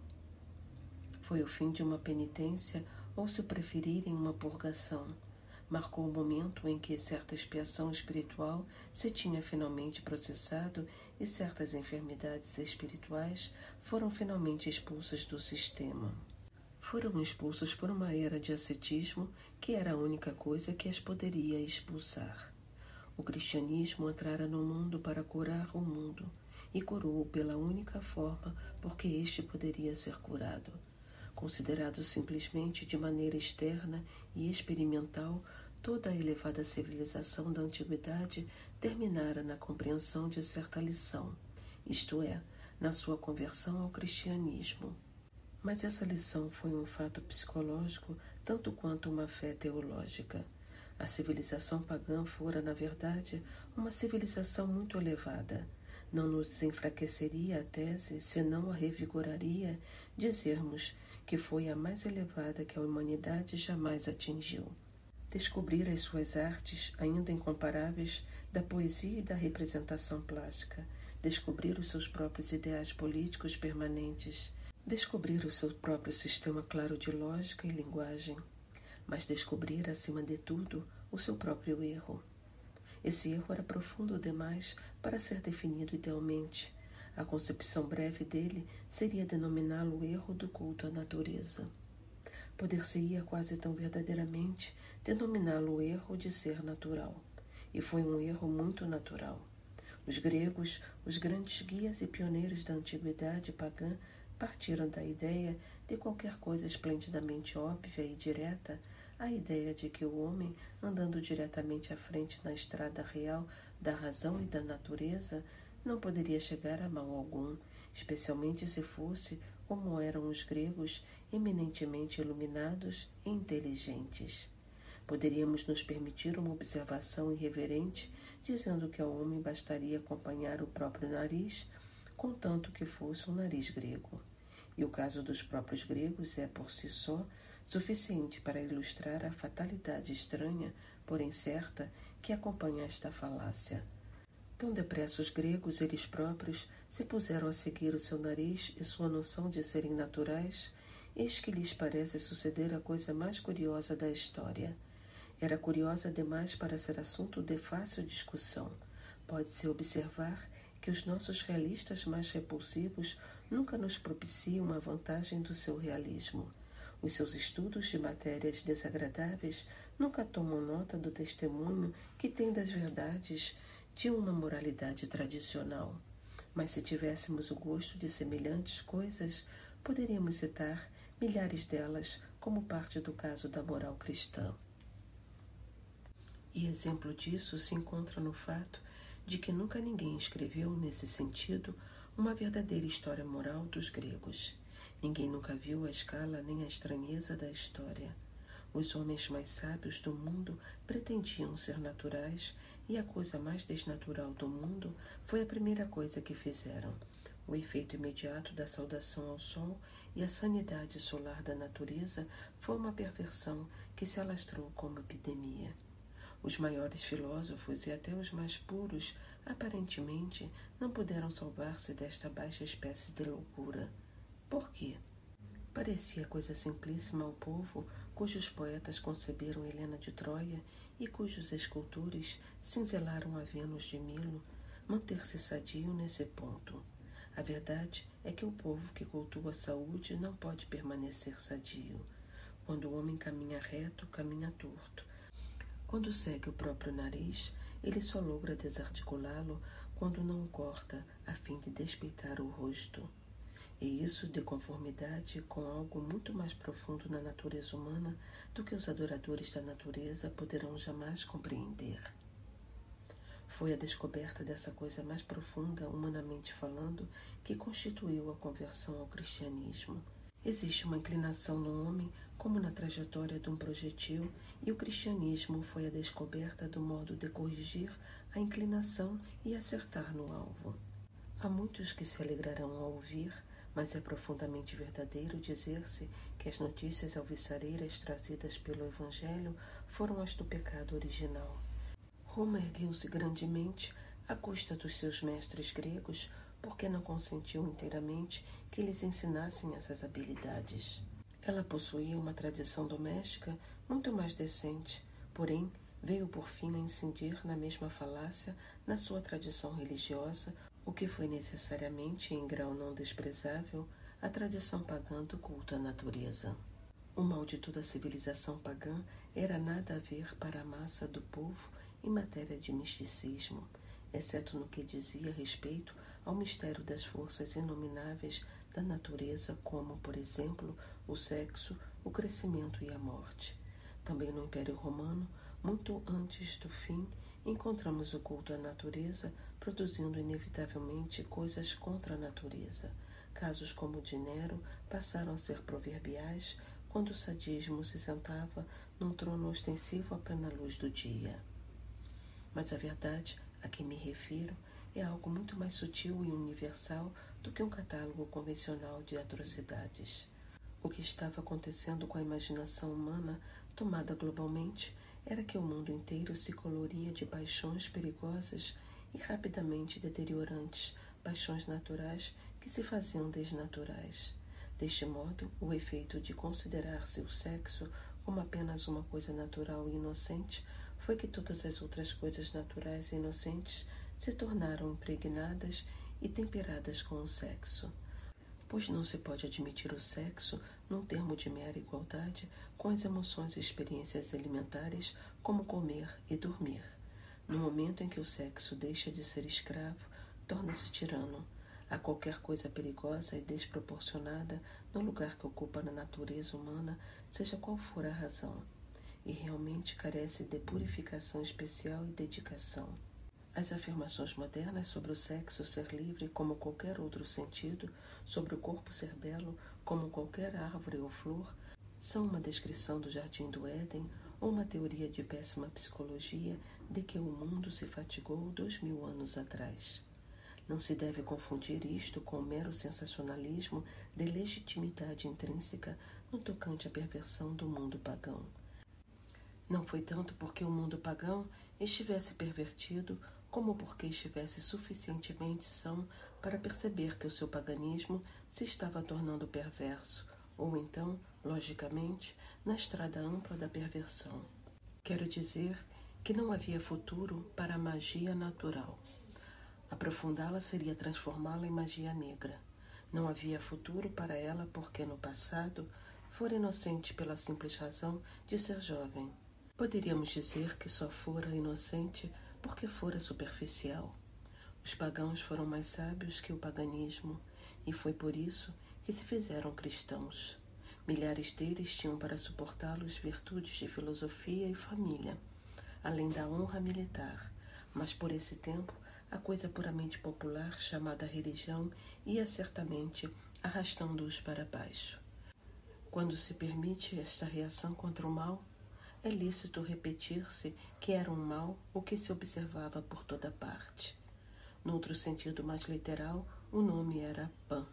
Foi o fim de uma penitência, ou, se preferirem, uma purgação. Marcou o momento em que certa expiação espiritual se tinha finalmente processado e certas enfermidades espirituais foram finalmente expulsas do sistema. Foram expulsas por uma era de ascetismo que era a única coisa que as poderia expulsar. O cristianismo entrara no mundo para curar o mundo e curou-o pela única forma por que este poderia ser curado. Considerado simplesmente de maneira externa e experimental, toda a elevada civilização da antiguidade terminara na compreensão de certa lição, isto é, na sua conversão ao cristianismo. Mas essa lição foi um fato psicológico tanto quanto uma fé teológica. A civilização pagã fora, na verdade, uma civilização muito elevada. Não nos enfraqueceria a tese, senão a revigoraria, dizermos que foi a mais elevada que a humanidade jamais atingiu. Descobrir as suas artes, ainda incomparáveis, da poesia e da representação plástica, descobrir os seus próprios ideais políticos permanentes, descobrir o seu próprio sistema claro de lógica e linguagem, mas descobrir, acima de tudo, o seu próprio erro. Esse erro era profundo demais para ser definido idealmente. A concepção breve dele seria denominá-lo o erro do culto à natureza. Poder-se-ia quase tão verdadeiramente denominá-lo o erro de ser natural. E foi um erro muito natural. Os gregos, os grandes guias e pioneiros da antiguidade pagã, partiram da ideia de qualquer coisa esplendidamente óbvia e direta, a ideia de que o homem, andando diretamente à frente na estrada real da razão e da natureza, não poderia chegar a mal algum, especialmente se fosse, como eram os gregos, eminentemente iluminados e inteligentes. Poderíamos nos permitir uma observação irreverente, dizendo que ao homem bastaria acompanhar o próprio nariz, contanto que fosse um nariz grego. E o caso dos próprios gregos é, por si só, suficiente para ilustrar a fatalidade estranha, porém certa, que acompanha esta falácia. Tão depressa os gregos, eles próprios, se puseram a seguir o seu nariz e sua noção de serem naturais, eis que lhes parece suceder a coisa mais curiosa da história. Era curiosa demais para ser assunto de fácil discussão. Pode-se observar que os nossos realistas mais repulsivos nunca nos propiciam a vantagem do seu realismo. Os seus estudos de matérias desagradáveis nunca tomam nota do testemunho que tem das verdades de uma moralidade tradicional. Mas se tivéssemos o gosto de semelhantes coisas, poderíamos citar milhares delas como parte do caso da moral cristã. E exemplo disso se encontra no fato de que nunca ninguém escreveu, nesse sentido, uma verdadeira história moral dos gregos. Ninguém nunca viu a escala nem a estranheza da história. Os homens mais sábios do mundo pretendiam ser naturais, e a coisa mais desnatural do mundo foi a primeira coisa que fizeram. O efeito imediato da saudação ao sol e a sanidade solar da natureza foi uma perversão que se alastrou como epidemia. Os maiores filósofos e até os mais puros, aparentemente, não puderam salvar-se desta baixa espécie de loucura. Por quê? Parecia coisa simplíssima ao povo cujos poetas conceberam Helena de Troia e cujos escultores cinzelaram a Vênus de Milo manter-se sadio nesse ponto. A verdade é que o povo que cultua a saúde não pode permanecer sadio. Quando o homem caminha reto, caminha torto. Quando segue o próprio nariz, ele só logra desarticulá-lo quando não o corta a fim de despeitar o rosto. E isso de conformidade com algo muito mais profundo na natureza humana do que os adoradores da natureza poderão jamais compreender. Foi a descoberta dessa coisa mais profunda, humanamente falando, que constituiu a conversão ao cristianismo. Existe uma inclinação no homem, como na trajetória de um projetil, e o cristianismo foi a descoberta do modo de corrigir a inclinação e acertar no alvo. Há muitos que se alegrarão ao ouvir, mas é profundamente verdadeiro dizer-se que as notícias alvissareiras trazidas pelo Evangelho foram as do pecado original. Roma ergueu-se grandemente à custa dos seus mestres gregos, porque não consentiu inteiramente que lhes ensinassem essas habilidades. Ela possuía uma tradição doméstica muito mais decente, porém veio por fim a incidir na mesma falácia na sua tradição religiosa, o que foi necessariamente, em grau não desprezável, a tradição pagã do culto à natureza. O mal de toda a civilização pagã era nada a ver para a massa do povo em matéria de misticismo, exceto no que dizia respeito ao mistério das forças inomináveis da natureza, como, por exemplo, o sexo, o crescimento e a morte. Também no Império Romano, muito antes do fim, encontramos o culto à natureza produzindo inevitavelmente coisas contra a natureza. Casos como o de Nero passaram a ser proverbiais quando o sadismo se sentava num trono ostensivo à plena luz do dia. Mas a verdade a que me refiro é algo muito mais sutil e universal do que um catálogo convencional de atrocidades. O que estava acontecendo com a imaginação humana, tomada globalmente, era que o mundo inteiro se coloria de paixões perigosas e rapidamente deteriorantes, paixões naturais que se faziam desnaturais. Deste modo, o efeito de considerar-se o sexo como apenas uma coisa natural e inocente foi que todas as outras coisas naturais e inocentes se tornaram impregnadas e temperadas com o sexo. Pois não se pode admitir o sexo num termo de mera igualdade com as emoções e experiências elementares como comer e dormir. No momento em que o sexo deixa de ser escravo, torna-se tirano. Há qualquer coisa perigosa e desproporcionada no lugar que ocupa na natureza humana, seja qual for a razão, e realmente carece de purificação especial e dedicação. As afirmações modernas sobre o sexo ser livre como qualquer outro sentido, sobre o corpo ser belo como qualquer árvore ou flor, são uma descrição do jardim do Éden ou uma teoria de péssima psicologia de que o mundo se fatigou dois mil anos atrás. Não se deve confundir isto com o mero sensacionalismo de legitimidade intrínseca no tocante à perversão do mundo pagão. Não foi tanto porque o mundo pagão estivesse pervertido, como porque estivesse suficientemente são para perceber que o seu paganismo se estava tornando perverso, ou então, logicamente, na estrada ampla da perversão. Quero dizer que não havia futuro para a magia natural. Aprofundá-la seria transformá-la em magia negra. Não havia futuro para ela porque, no passado, fora inocente pela simples razão de ser jovem. Poderíamos dizer que só fora inocente porque fora superficial. Os pagãos foram mais sábios que o paganismo, e foi por isso que se fizeram cristãos. Milhares deles tinham para suportá-los virtudes de filosofia e família, além da honra militar, mas por esse tempo a coisa puramente popular chamada religião ia certamente arrastando-os para baixo. Quando se permite esta reação contra o mal, é lícito repetir-se que era um mal o que se observava por toda parte. Noutro sentido mais literal, O nome era Pan.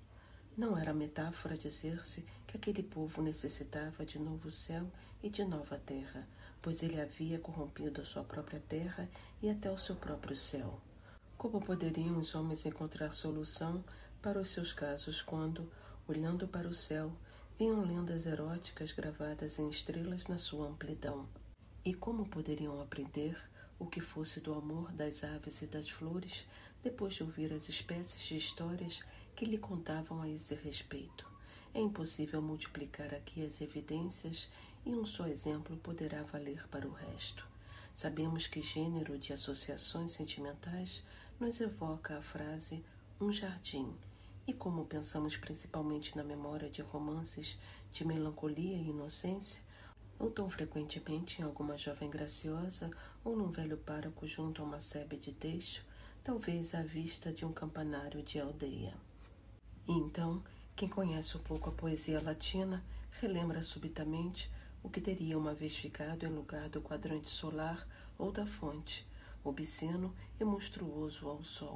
Não era metáfora dizer-se que aquele povo necessitava de novo céu e de nova terra, pois ele havia corrompido a sua própria terra e até o seu próprio céu. Como poderiam os homens encontrar solução para os seus casos quando, olhando para o céu, viam lendas eróticas gravadas em estrelas na sua amplidão? E como poderiam aprender o que fosse do amor das aves e das flores depois de ouvir as espécies de histórias que lhe contavam a esse respeito? É impossível multiplicar aqui as evidências e um só exemplo poderá valer para o resto. Sabemos que gênero de associações sentimentais nos evoca a frase um jardim, e como pensamos principalmente na memória de romances de melancolia e inocência, ou tão frequentemente em alguma jovem graciosa ou num velho pároco junto a uma sebe de teixo, talvez à vista de um campanário de aldeia. E então, quem conhece um pouco a poesia latina, relembra subitamente o que teria uma vez ficado em lugar do quadrante solar ou da fonte, obsceno e monstruoso ao sol.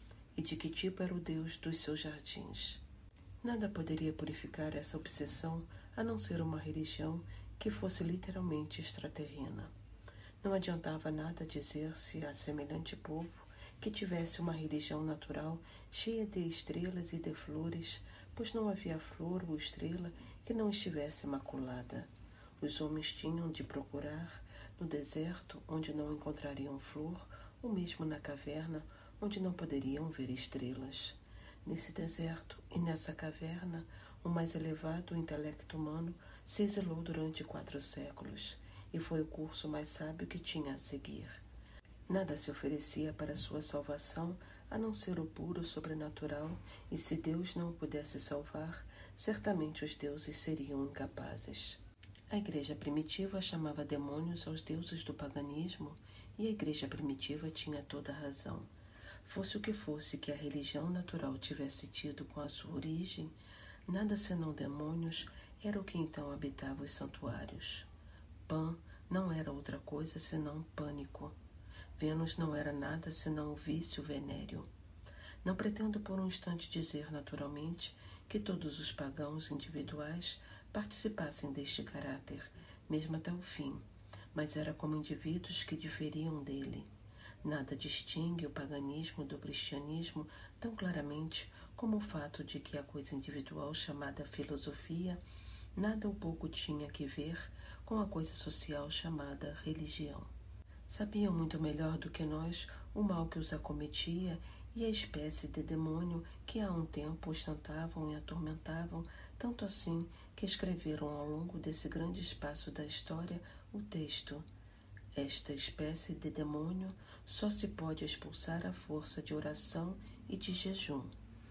E de que tipo era o Deus dos seus jardins? Nada poderia purificar essa obsessão a não ser uma religião que fosse literalmente extraterrena. Não adiantava nada dizer-se a semelhante povo que tivesse uma religião natural cheia de estrelas e de flores, pois não havia flor ou estrela que não estivesse maculada. Os homens tinham de procurar no deserto, onde não encontrariam flor, ou mesmo na caverna, onde não poderiam ver estrelas. Nesse deserto e nessa caverna, o mais elevado intelecto humano se exilou durante quatro séculos, e foi o curso mais sábio que tinha a seguir. Nada se oferecia para sua salvação a não ser o puro sobrenatural, e se Deus não o pudesse salvar, certamente os deuses seriam incapazes. A igreja primitiva chamava demônios aos deuses do paganismo, e a igreja primitiva tinha toda a razão. Fosse o que fosse que a religião natural tivesse tido com a sua origem, nada senão demônios era o que então habitava os santuários. Pan não era outra coisa senão pânico. Vênus não era nada senão o vício venéreo. Não pretendo por um instante dizer naturalmente que todos os pagãos individuais participassem deste caráter, mesmo até o fim, mas era como indivíduos que diferiam dele. Nada distingue o paganismo do cristianismo tão claramente como o fato de que a coisa individual chamada filosofia nada ou pouco tinha que ver com a coisa social chamada religião. Sabiam muito melhor do que nós o mal que os acometia e a espécie de demônio que há um tempo ostentavam e atormentavam, tanto assim que escreveram ao longo desse grande espaço da história o texto: esta espécie de demônio só se pode expulsar à força de oração e de jejum.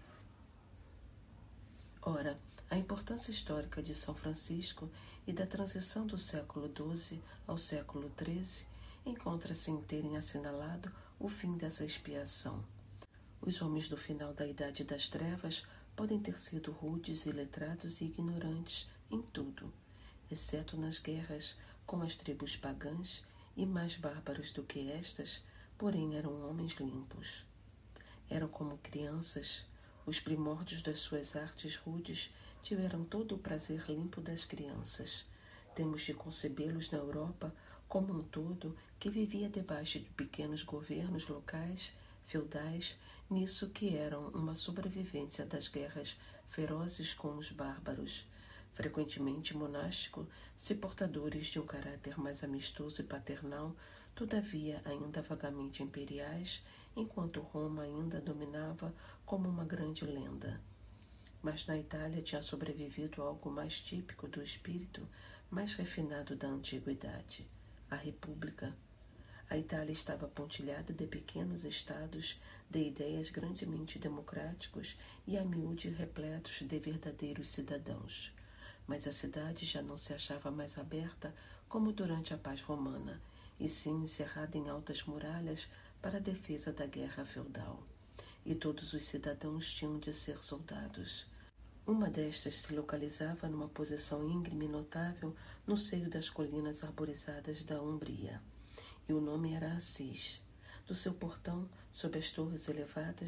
Ora, a importância histórica de São Francisco e da transição do século doze ao século treze encontra-se em terem assinalado o fim dessa expiação. Os homens do final da Idade das Trevas podem ter sido rudes, iletrados e ignorantes em tudo, exceto nas guerras com as tribos pagãs, e mais bárbaros do que estas, porém eram homens limpos. Eram como crianças. Os primórdios das suas artes rudes tiveram todo o prazer limpo das crianças. Temos de concebê-los na Europa como um todo que vivia debaixo de pequenos governos locais, feudais, nisso que eram uma sobrevivência das guerras ferozes com os bárbaros, frequentemente monástico, se portadores de um caráter mais amistoso e paternal, todavia ainda vagamente imperiais, enquanto Roma ainda dominava como uma grande lenda. Mas na Itália tinha sobrevivido algo mais típico do espírito mais refinado da antiguidade: a República. A Itália estava pontilhada de pequenos estados de ideias grandemente democráticos e a miúde repletos de verdadeiros cidadãos. Mas a cidade já não se achava mais aberta como durante a paz romana, e sim encerrada em altas muralhas para a defesa da guerra feudal. E todos os cidadãos tinham de ser soldados. Uma destas se localizava numa posição íngreme e notável no seio das colinas arborizadas da Umbria, e o nome era Assis. Do seu portão, sob as torres elevadas,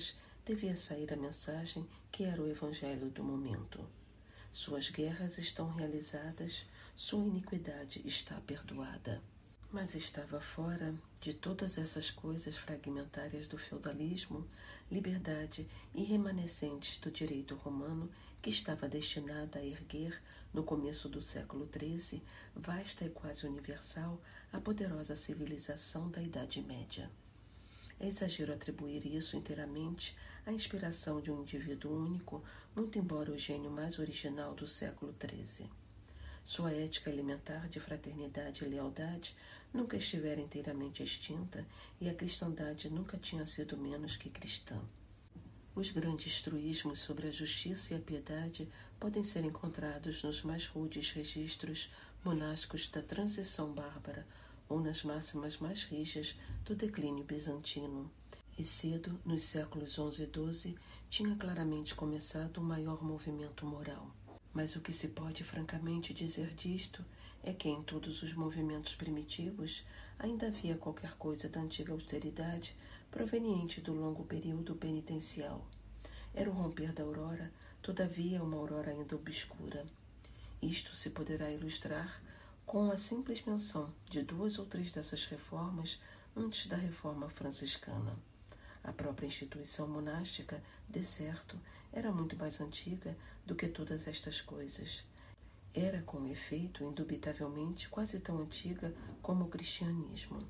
devia sair a mensagem que era o evangelho do momento. Suas guerras estão realizadas, sua iniquidade está perdoada. Mas estava fora de todas essas coisas fragmentárias do feudalismo, liberdade e remanescentes do direito romano que estava destinada a erguer, no começo do século treze, vasta e quase universal, a poderosa civilização da Idade Média. É exagero atribuir isso inteiramente à inspiração de um indivíduo único, muito embora o gênio mais original do século treze. Sua ética elementar de fraternidade e lealdade nunca estivera inteiramente extinta e a cristandade nunca tinha sido menos que cristã. Os grandes truísmos sobre a justiça e a piedade podem ser encontrados nos mais rudes registros monásticos da transição bárbara ou nas máximas mais rijas do declínio bizantino. E cedo, nos séculos onze e doze, tinha claramente começado o maior movimento moral. Mas o que se pode francamente dizer disto é que em todos os movimentos primitivos ainda havia qualquer coisa da antiga austeridade proveniente do longo período penitencial. Era o romper da aurora, todavia uma aurora ainda obscura. Isto se poderá ilustrar com a simples menção de duas ou três dessas reformas antes da reforma franciscana. A própria instituição monástica, de certo, era muito mais antiga do que todas estas coisas. Era, com efeito, indubitavelmente quase tão antiga como o cristianismo.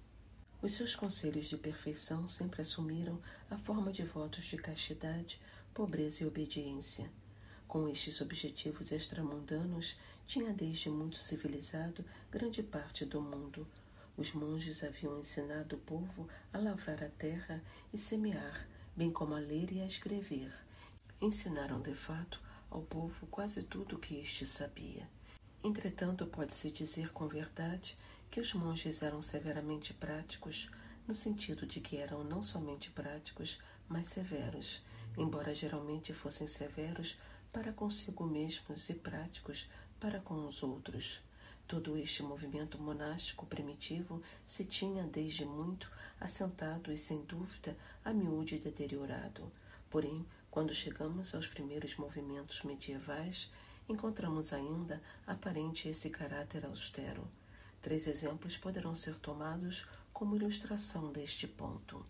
Os seus conselhos de perfeição sempre assumiram a forma de votos de castidade, pobreza e obediência. Com estes objetivos extramundanos, tinha desde muito civilizado grande parte do mundo. Os monges haviam ensinado o povo a lavrar a terra e semear, bem como a ler e a escrever. Ensinaram, de fato, ao povo quase tudo o que este sabia. Entretanto, pode-se dizer com verdade que os monges eram severamente práticos, no sentido de que eram não somente práticos, mas severos, embora geralmente fossem severos para consigo mesmos e práticos para com os outros. Todo este movimento monástico primitivo se tinha, desde muito, assentado e, sem dúvida, a miúde deteriorado. Porém, quando chegamos aos primeiros movimentos medievais, encontramos ainda aparente esse caráter austero. Três exemplos poderão ser tomados como ilustração deste ponto.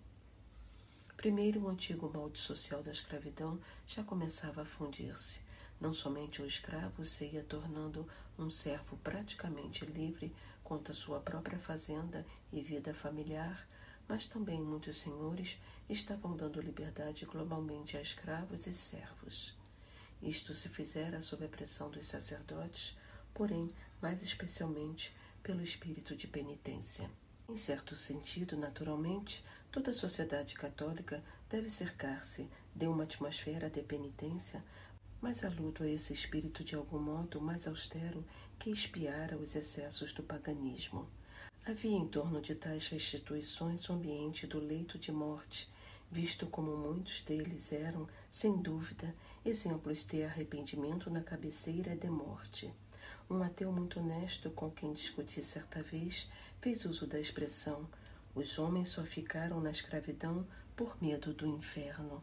Primeiro, o antigo molde social da escravidão já começava a fundir-se. Não somente o escravo se ia tornando um servo praticamente livre quanto à sua própria fazenda e vida familiar, mas também muitos senhores estavam dando liberdade globalmente a escravos e servos. Isto se fizera sob a pressão dos sacerdotes, porém, mais especialmente, pelo espírito de penitência. Em certo sentido, naturalmente, toda a sociedade católica deve cercar-se de uma atmosfera de penitência, mas aludo a esse espírito de algum modo mais austero que espiara os excessos do paganismo. Havia em torno de tais restituições o ambiente do leito de morte, visto como muitos deles eram, sem dúvida, exemplos de arrependimento na cabeceira de morte. Um ateu muito honesto com quem discuti certa vez fez uso da expressão: os homens só ficaram na escravidão por medo do inferno.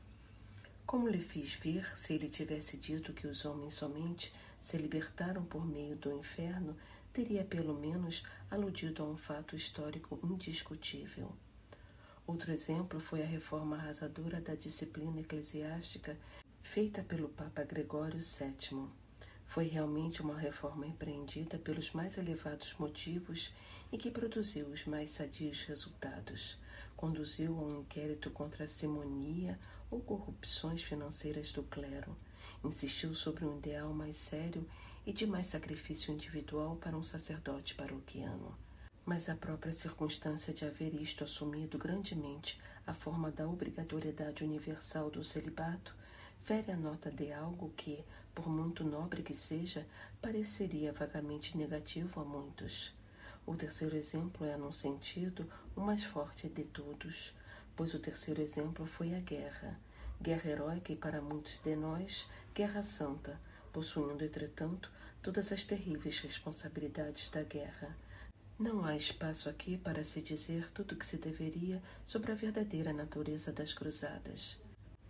Como lhe fiz ver, se ele tivesse dito que os homens somente se libertaram por meio do inferno, teria pelo menos aludido a um fato histórico indiscutível. Outro exemplo foi a reforma arrasadora da disciplina eclesiástica feita pelo Papa Gregório sétimo. Foi realmente uma reforma empreendida pelos mais elevados motivos e que produziu os mais sadios resultados. Conduziu a um inquérito contra a simonia ou corrupções financeiras do clero. Insistiu sobre um ideal mais sério e de mais sacrifício individual para um sacerdote paroquiano. Mas a própria circunstância de haver isto assumido grandemente a forma da obrigatoriedade universal do celibato fere a nota de algo que, por muito nobre que seja, pareceria vagamente negativo a muitos. O terceiro exemplo é, num sentido, o mais forte de todos, pois o terceiro exemplo foi a guerra. Guerra heróica e, para muitos de nós, guerra santa, possuindo, entretanto, todas as terríveis responsabilidades da guerra. Não há espaço aqui para se dizer tudo o que se deveria sobre a verdadeira natureza das cruzadas.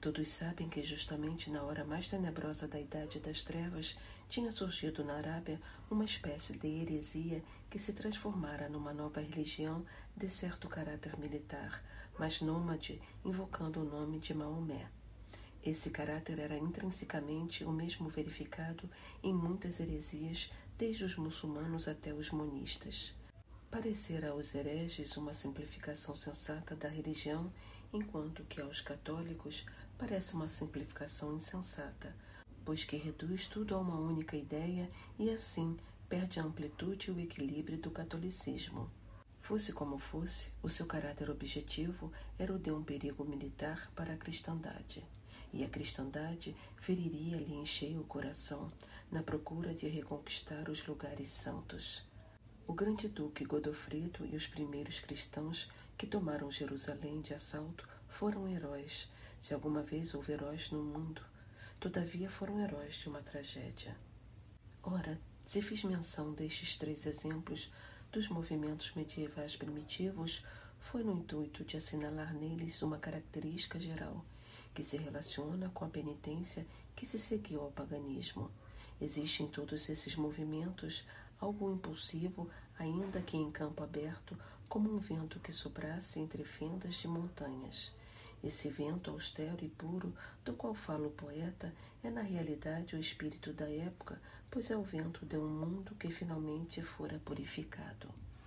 Todos sabem que justamente na hora mais tenebrosa da Idade das Trevas tinha surgido na Arábia uma espécie de heresia que se transformara numa nova religião de certo caráter militar, mas nômade, invocando o nome de Maomé. Esse caráter era intrinsecamente o mesmo verificado em muitas heresias, desde os muçulmanos até os monistas. Parecera aos hereges uma simplificação sensata da religião, enquanto que aos católicos parece uma simplificação insensata, pois que reduz tudo a uma única ideia e assim perde a amplitude e o equilíbrio do catolicismo. Fosse como fosse, o seu caráter objetivo era o de um perigo militar para a cristandade, e a cristandade feriria-lhe em cheio o coração, na procura de reconquistar os lugares santos. O grande duque Godofredo e os primeiros cristãos que tomaram Jerusalém de assalto foram heróis, se alguma vez houve heróis no mundo. Todavia foram heróis de uma tragédia. Ora, se fiz menção destes três exemplos dos movimentos medievais primitivos, foi no intuito de assinalar neles uma característica geral, que se relaciona com a penitência que se seguiu ao paganismo. Existe em todos esses movimentos algo impulsivo, ainda que em campo aberto, como um vento que soprasse entre fendas de montanhas. Esse vento austero e puro, do qual fala o poeta, é na realidade o espírito da época, pois é o vento de um mundo que finalmente fora purificado.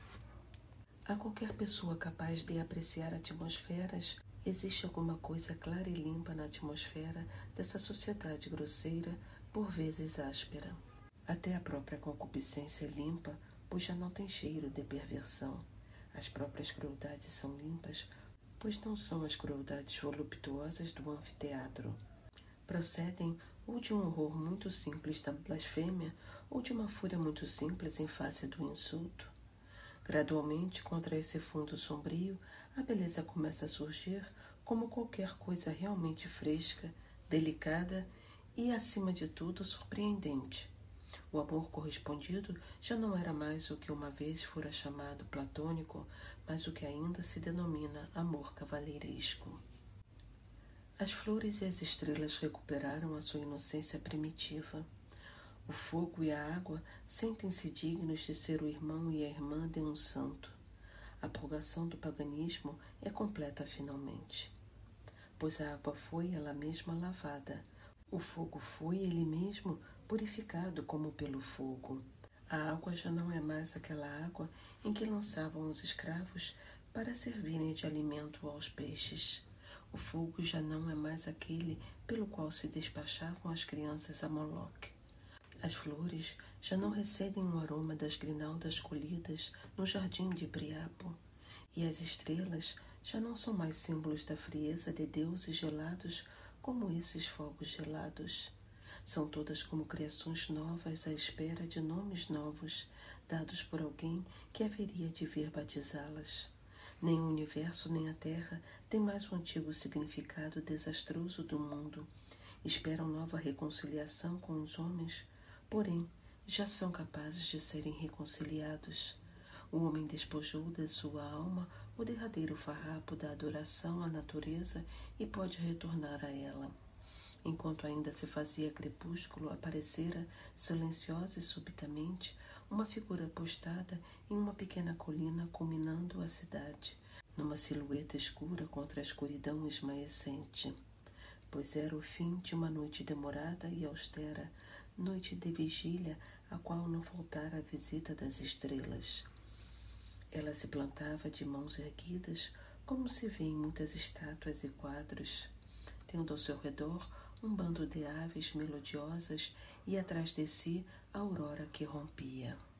A qualquer pessoa capaz de apreciar atmosferas, existe alguma coisa clara e limpa na atmosfera dessa sociedade grosseira, por vezes áspera. Até a própria concupiscência é limpa, pois já não tem cheiro de perversão. As próprias crueldades são limpas, pois não são as crueldades voluptuosas do anfiteatro. Procedem ou de um horror muito simples da blasfêmia, ou de uma fúria muito simples em face do insulto. Gradualmente, contra esse fundo sombrio, a beleza começa a surgir como qualquer coisa realmente fresca, delicada e, acima de tudo, surpreendente. O amor correspondido já não era mais o que uma vez fora chamado platônico, mas o que ainda se denomina amor cavalheiresco. As flores e as estrelas recuperaram a sua inocência primitiva. O fogo e a água sentem-se dignos de ser o irmão e a irmã de um santo. A purgação do paganismo é completa finalmente, pois a água foi ela mesma lavada. O fogo foi ele mesmo purificado como pelo fogo. A água já não é mais aquela água em que lançavam os escravos para servirem de alimento aos peixes. O fogo já não é mais aquele pelo qual se despachavam as crianças a Moloque. As flores já não recebem o aroma das grinaldas colhidas no jardim de Priapo, e as estrelas já não são mais símbolos da frieza de deuses gelados como esses fogos gelados. São todas como criações novas à espera de nomes novos, dados por alguém que haveria de vir batizá-las. Nem o universo nem a terra têm mais o antigo significado desastroso do mundo. Esperam nova reconciliação com os homens, porém já são capazes de serem reconciliados. O homem despojou de sua alma o derradeiro farrapo da adoração à natureza e pode retornar a ela. Enquanto ainda se fazia crepúsculo, aparecera, silenciosa e subitamente, uma figura postada em uma pequena colina culminando a cidade, numa silhueta escura contra a escuridão esmaecente, pois era o fim de uma noite demorada e austera, noite de vigília, a qual não faltara a visita das estrelas. Ela se plantava de mãos erguidas, como se vê em muitas estátuas e quadros, tendo ao seu redor um bando de aves melodiosas e atrás de si a aurora que rompia.